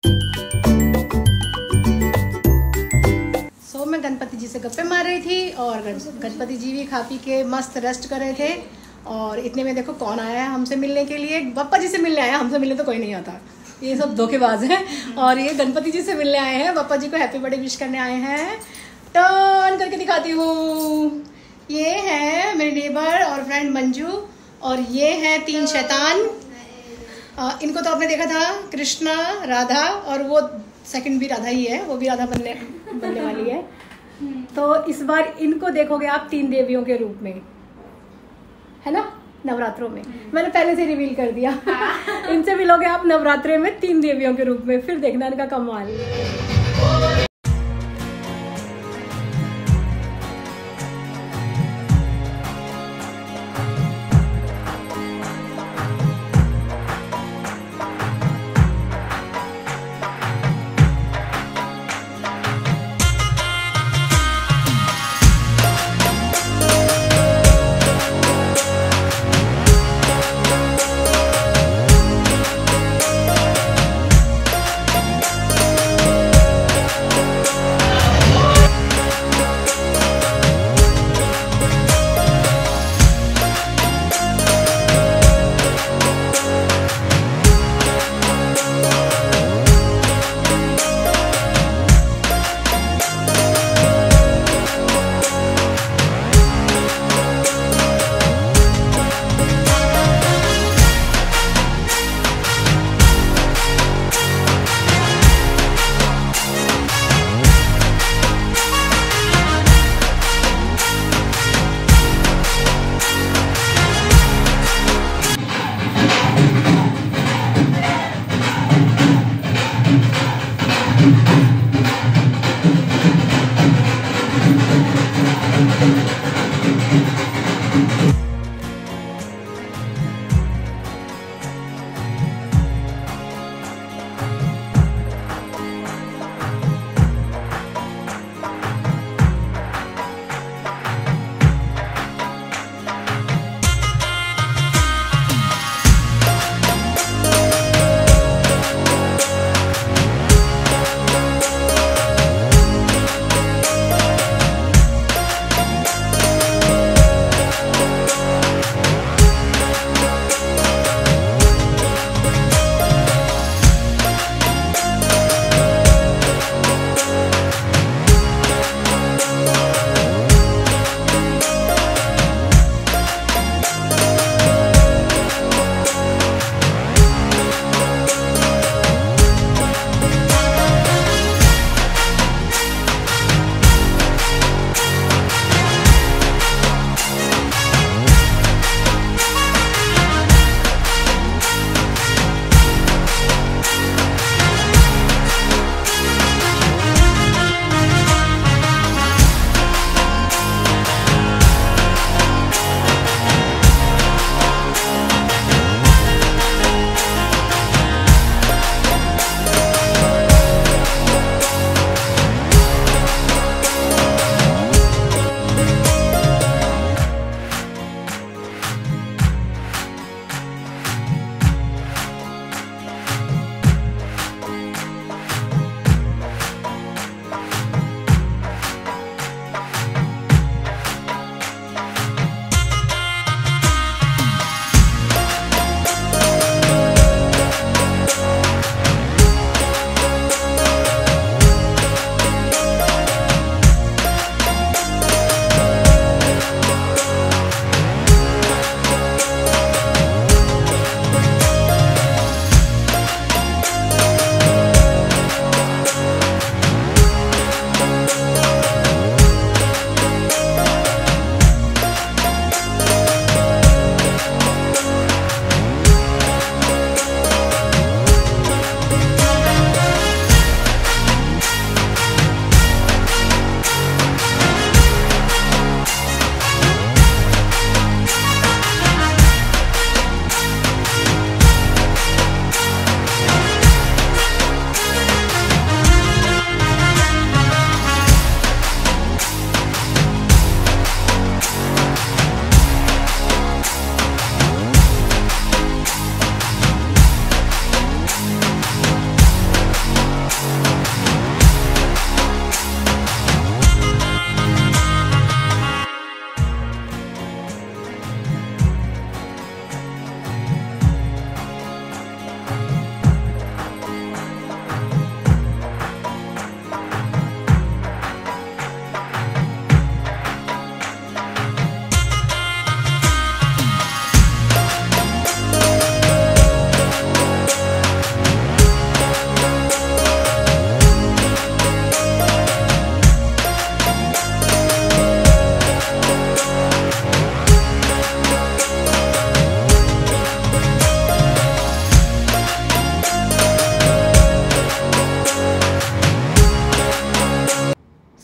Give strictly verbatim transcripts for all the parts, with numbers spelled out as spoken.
सो मैं गणपति जी से गप्पे मार रही थी और गणपति जी भी खा पी के मस्त रेस्ट कर रहे थे। और इतने में देखो कौन आया है हमसे मिलने के लिए। बप्पा जी से मिलने आया, हमसे मिलने तो कोई नहीं आता, ये सब धोखेबाज हैं। और ये गणपति जी से मिलने आए हैं, बप्पा जी को हैप्पी बर्थडे विश करने आए हैं। टर्न करके दिखाती हूँ, ये है मेरे नेबर और फ्रेंड मंजू, और ये है तीन शैतान। आ, इनको तो आपने देखा था, कृष्णा, राधा, और वो सेकंड भी राधा ही है, वो भी राधा बनने बनने वाली है। तो इस बार इनको देखोगे आप तीन देवियों के रूप में, है ना, नवरात्रों में। मैंने पहले से रिवील कर दिया। इनसे मिलोगे आप नवरात्रे में तीन देवियों के रूप में, फिर देखना इनका कमाल।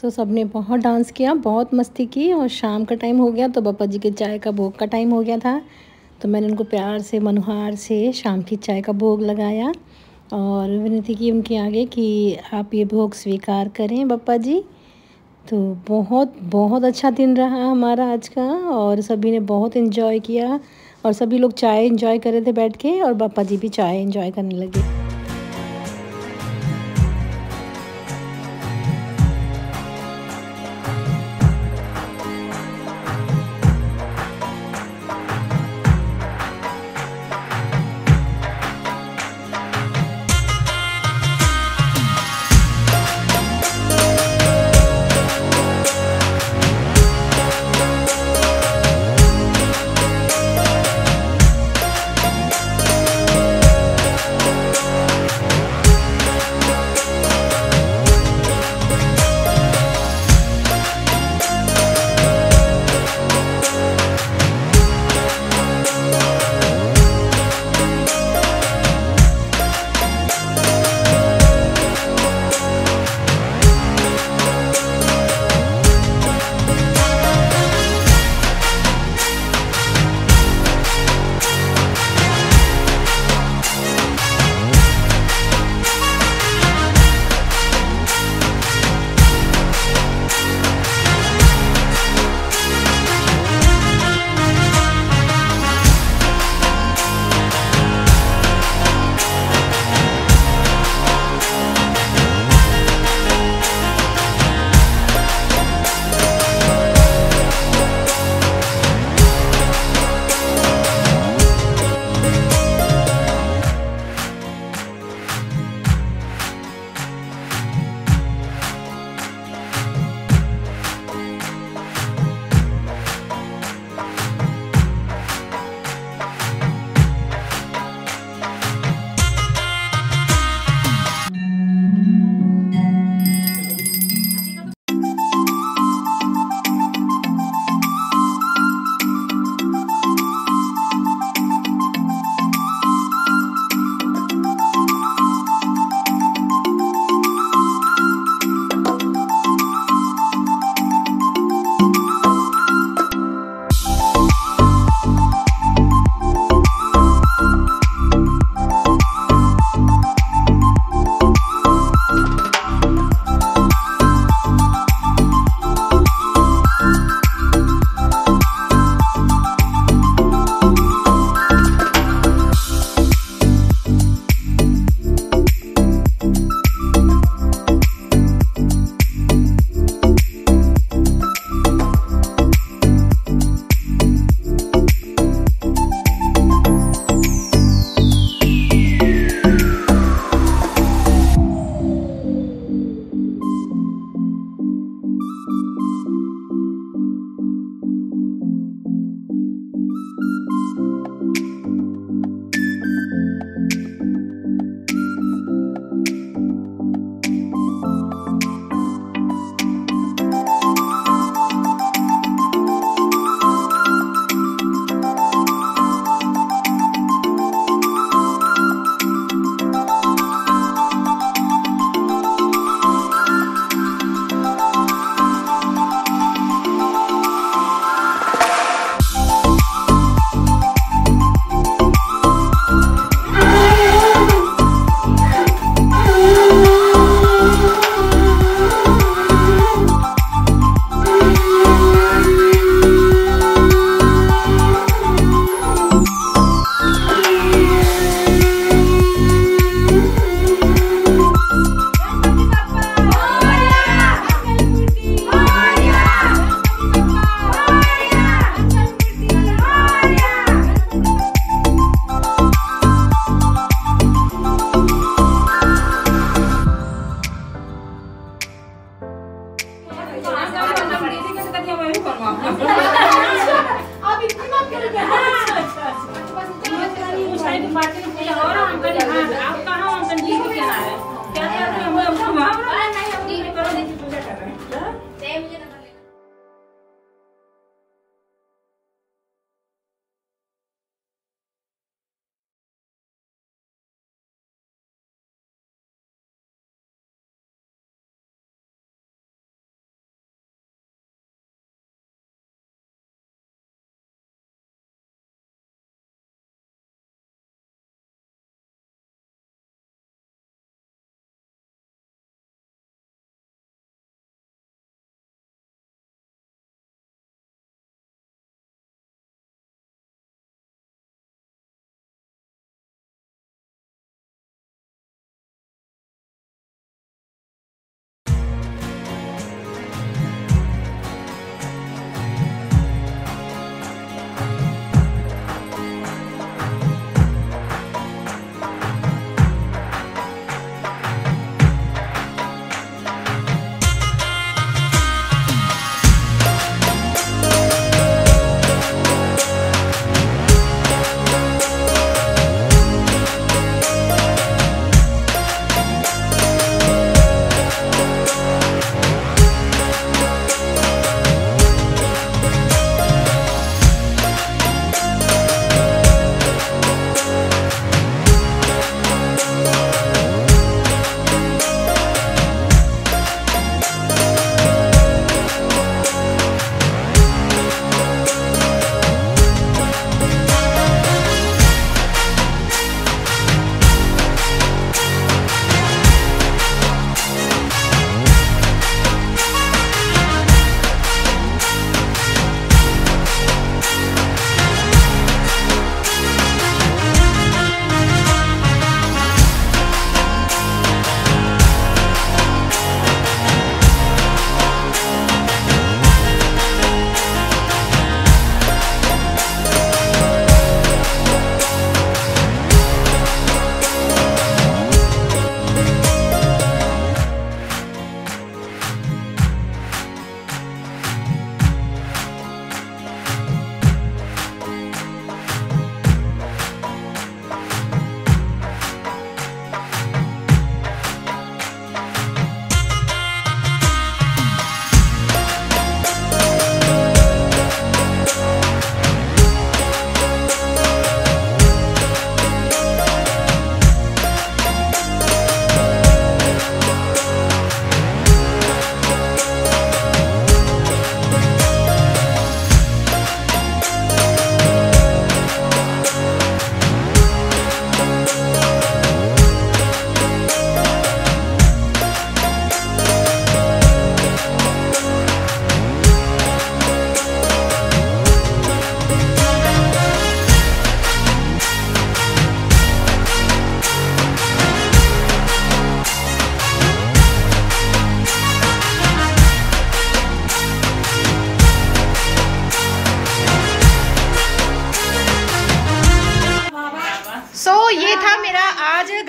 सो सब ने बहुत डांस किया, बहुत मस्ती की और शाम का टाइम हो गया तो पापा जी के चाय का भोग का टाइम हो गया था। तो मैंने उनको प्यार से मनुहार से शाम की चाय का भोग लगाया और विनती की उनके आगे कि आप ये भोग स्वीकार करें पापा जी। तो बहुत बहुत अच्छा दिन रहा हमारा आज का और सभी ने बहुत इन्जॉय किया और सभी लोग चाय इन्जॉय कर रहे थे बैठ के और पापा जी भी चाय इन्जॉय करने लगे।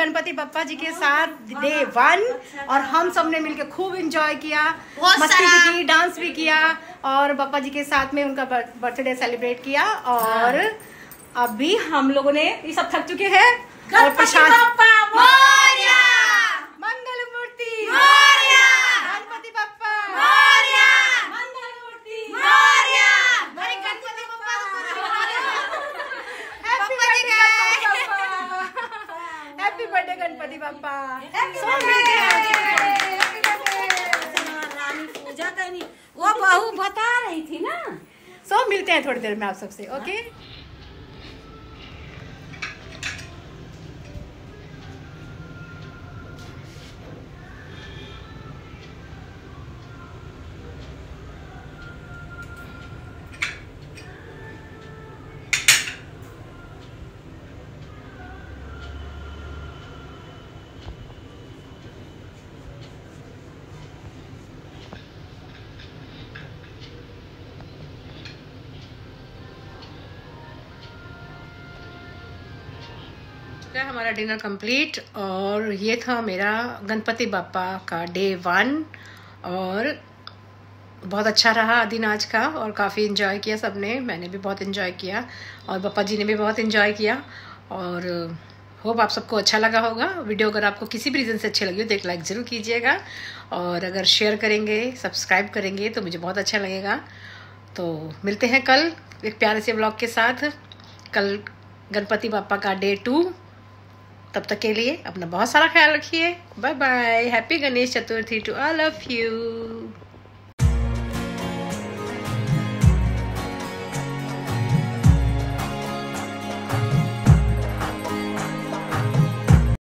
गणपति बप्पा जी के साथ डे वन, और हम सब ने मिलकर खूब एंजॉय किया, मस्ती भी की, डांस भी किया, और बप्पा जी के साथ में उनका बर्थडे सेलिब्रेट किया। और अभी हम लोगों ने ये सब थक चुके हैं, और प्रसाद मंगल मूर्ति गणपति बप्पा मंगल मूर्ति गणपति बप्पा हैप्पी बर्थडे गणपति बप्पा। पूजा करनी वो बहू बता रही थी ना। सो मिलते हैं थोड़ी देर में आप सबसे। ओके हमारा डिनर कंप्लीट, और ये था मेरा गणपति बापा का डे वन, और बहुत अच्छा रहा दिन आज का, और काफ़ी इन्जॉय किया सबने, मैंने भी बहुत इन्जॉय किया, और पापा जी ने भी बहुत इन्जॉय किया। और होप आप सबको अच्छा लगा होगा वीडियो। अगर आपको किसी भी रीज़न से अच्छी लगी हो तो एक लाइक ज़रूर कीजिएगा, और अगर शेयर करेंगे, सब्सक्राइब करेंगे तो मुझे बहुत अच्छा लगेगा। तो मिलते हैं कल एक प्यारे से व्लॉग के साथ। कल गणपति बापा का डे टू। तब तक के लिए अपना बहुत सारा ख्याल रखिए। Bye bye. Happy Ganesh Chaturthi to all of you.